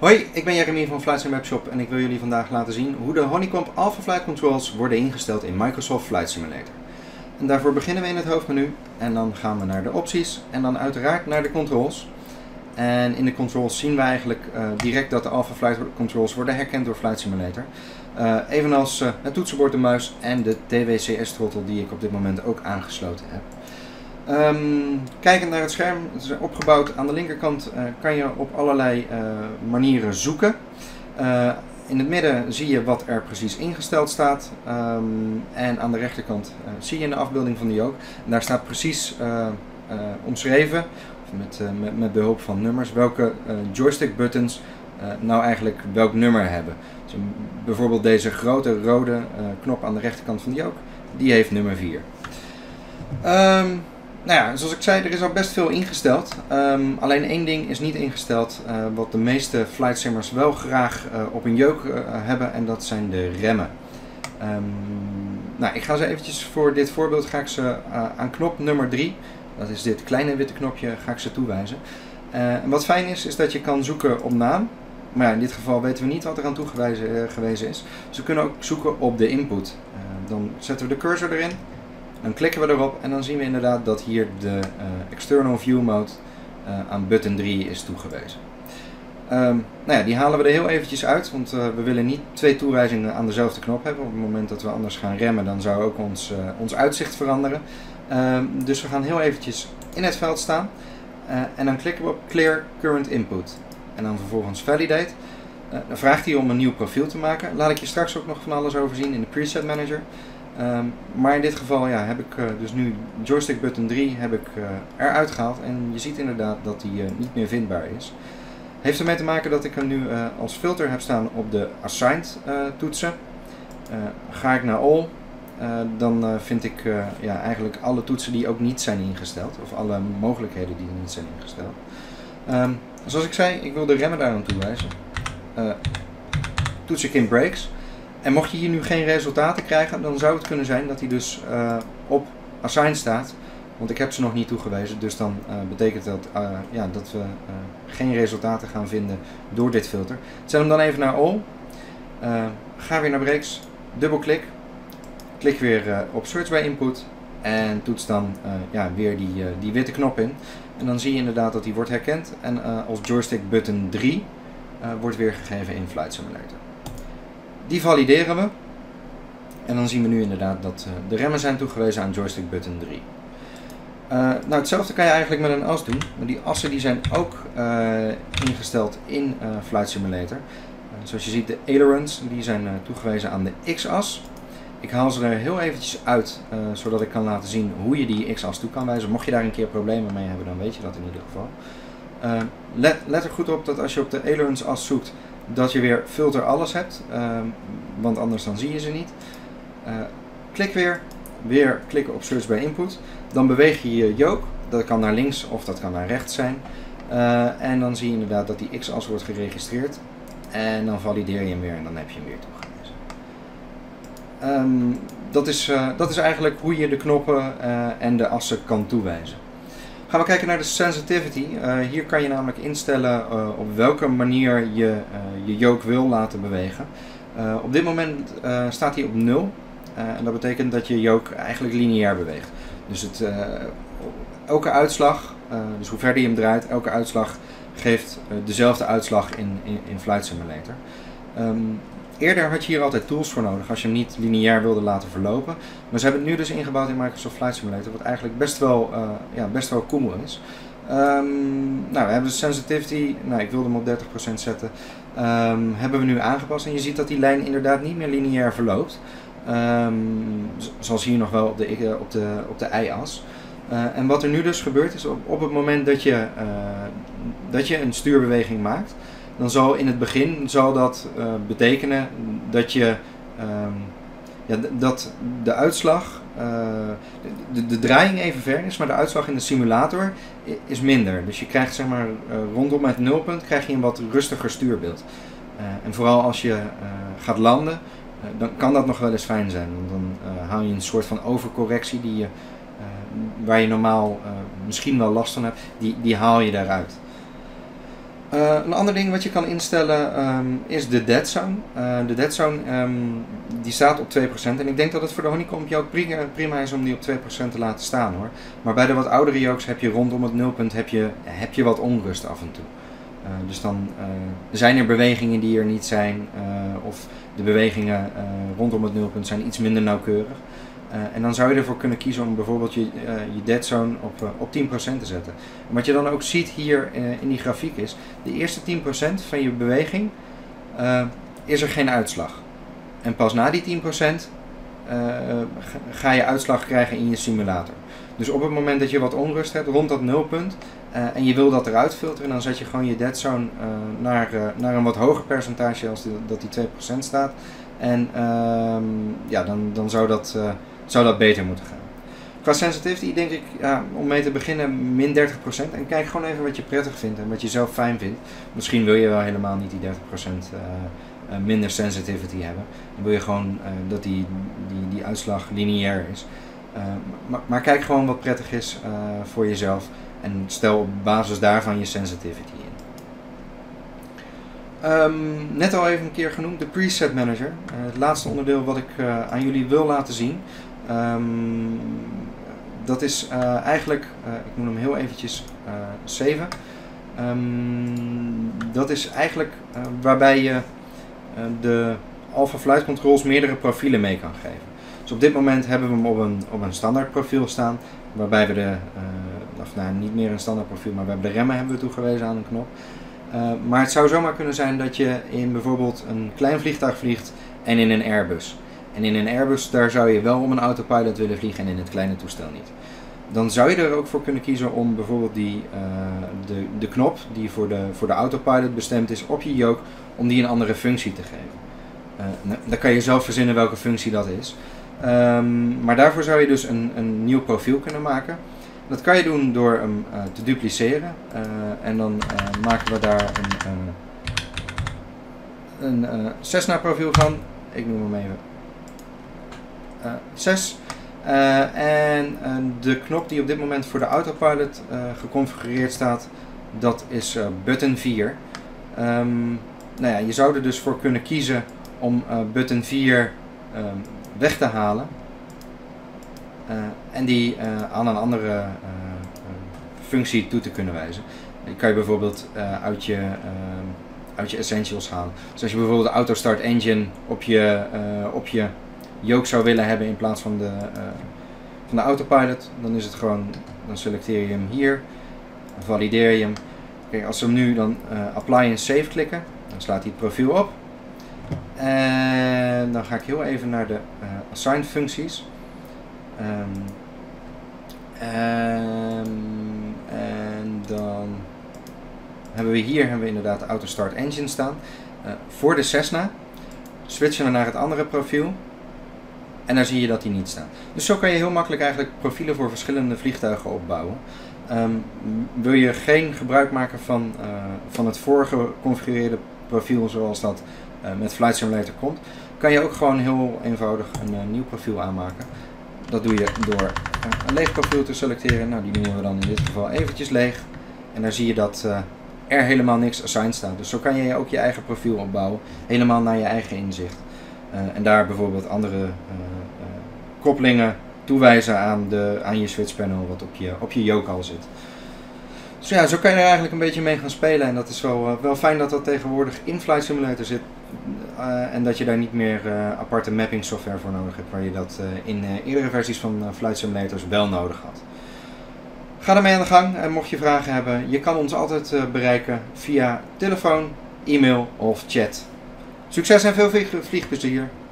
Hoi, ik ben Jeremy van Flight Sim Webshop en ik wil jullie vandaag laten zien hoe de Honeycomb Alpha Flight Controls worden ingesteld in Microsoft Flight Simulator. En daarvoor beginnen we in het hoofdmenu en dan gaan we naar de opties en dan uiteraard naar de controls. En in de controls zien we eigenlijk direct dat de Alpha Flight Controls worden herkend door Flight Simulator. Evenals het toetsenbord, de muis en de TWCS-throttle die ik op dit moment ook aangesloten heb. Kijkend naar het scherm, het is opgebouwd aan de linkerkant, kan je op allerlei manieren zoeken. In het midden zie je wat er precies ingesteld staat en aan de rechterkant zie je in de afbeelding van de yoke. En daar staat precies omschreven, met behulp van nummers, welke joystick buttons nou eigenlijk welk nummer hebben. Dus bijvoorbeeld deze grote rode knop aan de rechterkant van de yoke, die heeft nummer 4. Nou ja, zoals ik zei, er is al best veel ingesteld. Alleen één ding is niet ingesteld, wat de meeste flight simmers wel graag op een yoke hebben, en dat zijn de remmen. Nou, ik ga ze eventjes voor dit voorbeeld ga ik ze aan knop nummer 3, dat is dit kleine witte knopje, ga ik ze toewijzen. En wat fijn is dat je kan zoeken op naam. Maar ja, in dit geval weten we niet wat er aan toegewezen is. Dus we kunnen ook zoeken op de input. Dan zetten we de cursor erin. Dan klikken we erop en dan zien we inderdaad dat hier de External View Mode aan button 3 is toegewezen. Nou ja, die halen we er heel eventjes uit, want we willen niet 2 toewijzingen aan dezelfde knop hebben. Op het moment dat we anders gaan remmen, dan zou ook ons uitzicht veranderen. Dus we gaan heel eventjes in het veld staan en dan klikken we op Clear Current Input. En dan vervolgens Validate. Dan vraagt hij om een nieuw profiel te maken. Laat ik je straks ook nog van alles over zien in de Preset Manager. Maar in dit geval ja, heb ik dus nu joystick button 3 heb ik, eruit gehaald en je ziet inderdaad dat die niet meer vindbaar is. Heeft ermee te maken dat ik hem nu als filter heb staan op de Assigned toetsen. Ga ik naar All, dan vind ik ja, eigenlijk alle toetsen die ook niet zijn ingesteld, of alle mogelijkheden die niet zijn ingesteld. Zoals ik zei, ik wil de remmen daar aan toewijzen. Toets ik in Brakes. En mocht je hier nu geen resultaten krijgen, dan zou het kunnen zijn dat hij dus op Assign staat. Want ik heb ze nog niet toegewezen, dus dan betekent dat ja, dat we geen resultaten gaan vinden door dit filter. Zet hem dan even naar All. Ga weer naar Brakes, dubbelklik. Klik weer op Search by Input en toets dan ja, weer die witte knop in. En dan zie je inderdaad dat die wordt herkend en als joystick button 3 wordt weergegeven in Flight Simulator. Die valideren we en dan zien we nu inderdaad dat de remmen zijn toegewezen aan joystick button 3. Nou, hetzelfde kan je eigenlijk met een as doen, maar die assen die zijn ook ingesteld in Flight Simulator. Zoals je ziet, de ailerons die zijn toegewezen aan de x-as. Ik haal ze er heel eventjes uit, zodat ik kan laten zien hoe je die x-as toe kan wijzen. Mocht je daar een keer problemen mee hebben, dan weet je dat in ieder geval. Let er goed op dat als je op de ailerons as zoekt, dat je weer filter alles hebt, want anders dan zie je ze niet. Klik weer klikken op Search by Input. Dan beweeg je je yoke, dat kan naar links of dat kan naar rechts zijn. En dan zie je inderdaad dat die x-as wordt geregistreerd. En dan valideer je hem weer en dan heb je hem weer toegewezen. Dat is eigenlijk hoe je de knoppen en de assen kan toewijzen. Gaan we kijken naar de sensitivity. Hier kan je namelijk instellen op welke manier je je yoke wil laten bewegen. Op dit moment staat hij op 0. En dat betekent dat je yoke eigenlijk lineair beweegt. Dus elke uitslag, dus hoe verder je hem draait, elke uitslag geeft dezelfde uitslag in Flight Simulator. Eerder had je hier altijd tools voor nodig als je hem niet lineair wilde laten verlopen. Maar ze hebben het nu dus ingebouwd in Microsoft Flight Simulator, wat eigenlijk best wel cool is. Nou, we hebben de sensitivity, nou, ik wilde hem op 30% zetten, hebben we nu aangepast. En je ziet dat die lijn inderdaad niet meer lineair verloopt. Zoals hier nog wel op de y-as. En wat er nu dus gebeurt is op het moment dat je een stuurbeweging maakt, dan zal in het begin dat betekenen dat je ja, dat de uitslag, de draaiing even ver is, maar de uitslag in de simulator is minder. Dus je krijgt zeg maar rondom het nulpunt krijg je een wat rustiger stuurbeeld. En vooral als je gaat landen, dan kan dat nog wel eens fijn zijn. Want dan haal je een soort van overcorrectie waar je normaal misschien wel last van hebt, die haal je daaruit. Een ander ding wat je kan instellen is de dead zone. De dead zone die staat op 2% en ik denk dat het voor de honeycomb yoke prima is om die op 2% te laten staan hoor. Maar bij de wat oudere yokes heb je rondom het nulpunt heb je wat onrust af en toe. Dus dan zijn er bewegingen die er niet zijn of de bewegingen rondom het nulpunt zijn iets minder nauwkeurig. En dan zou je ervoor kunnen kiezen om bijvoorbeeld je dead zone op 10% te zetten. En wat je dan ook ziet hier in die grafiek is, de eerste 10% van je beweging is er geen uitslag. En pas na die 10% ga je uitslag krijgen in je simulator. Dus op het moment dat je wat onrust hebt rond dat nulpunt en je wil dat eruit filteren, dan zet je gewoon je dead zone naar een wat hoger percentage als dat die 2% staat. En ja, dan zou dat beter moeten gaan. Qua sensitivity denk ik, om mee te beginnen, min 30%. En kijk gewoon even wat je prettig vindt en wat je zelf fijn vindt. Misschien wil je wel helemaal niet die 30% minder sensitivity hebben. Dan wil je gewoon dat die uitslag lineair is. Maar kijk gewoon wat prettig is voor jezelf. En stel op basis daarvan je sensitivity in. Net al even een keer genoemd, de preset manager. Het laatste onderdeel wat ik aan jullie wil laten zien. Dat is eigenlijk, ik moet hem heel eventjes saven. Dat is eigenlijk waarbij je de Alpha Flight Controls meerdere profielen mee kan geven. Dus op dit moment hebben we hem op een standaard profiel staan. Waarbij we niet meer een standaard profiel, maar we hebben de remmen hebben we toegewezen aan een knop. Maar het zou zomaar kunnen zijn dat je in bijvoorbeeld een klein vliegtuig vliegt en in een Airbus. En in een Airbus daar zou je wel om een autopilot willen vliegen en in het kleine toestel niet. Dan zou je er ook voor kunnen kiezen om bijvoorbeeld de knop die voor de autopilot bestemd is op je yoke, om die een andere functie te geven. Dan kan je zelf verzinnen welke functie dat is. Maar daarvoor zou je dus een nieuw profiel kunnen maken. Dat kan je doen door hem te dupliceren en dan maken we daar een Cessna profiel van. Ik noem hem even 6. En de knop die op dit moment voor de autopilot geconfigureerd staat, dat is button 4. Nou ja, je zou er dus voor kunnen kiezen om button 4 weg te halen. En die aan een andere functie toe te kunnen wijzen. Die kan je bijvoorbeeld uit je essentials halen. Dus als je bijvoorbeeld de auto start engine op je yoke zou willen hebben in plaats van de autopilot, dan is het gewoon, dan selecteer je hem hier, dan valideer je hem. Kijk, als we hem nu dan apply en save klikken, dan slaat hij het profiel op. En dan ga ik heel even naar de assigned functies. En dan hebben we hier inderdaad de auto start engine staan. Voor de Cessna switchen we naar het andere profiel. En dan zie je dat die niet staan. Dus zo kan je heel makkelijk eigenlijk profielen voor verschillende vliegtuigen opbouwen. Wil je geen gebruik maken van het vorige geconfigureerde profiel zoals dat met Flight Simulator komt, kan je ook gewoon heel eenvoudig een nieuw profiel aanmaken. Dat doe je door een leeg profiel te selecteren. Nou, die noemen we dan in dit geval eventjes leeg. En dan zie je dat er helemaal niks assigned staat. Dus zo kan je ook je eigen profiel opbouwen, helemaal naar je eigen inzicht. En daar bijvoorbeeld andere koppelingen toewijzen aan je switch panel wat op je yoke al zit. Dus ja, zo kan je er eigenlijk een beetje mee gaan spelen. En dat is wel fijn dat dat tegenwoordig in Flight Simulator zit. En dat je daar niet meer aparte mapping software voor nodig hebt, waar je dat in eerdere versies van Flight Simulators wel nodig had. Ga ermee aan de gang en mocht je vragen hebben, je kan ons altijd bereiken via telefoon, e-mail of chat. Succes en veel vliegplezier!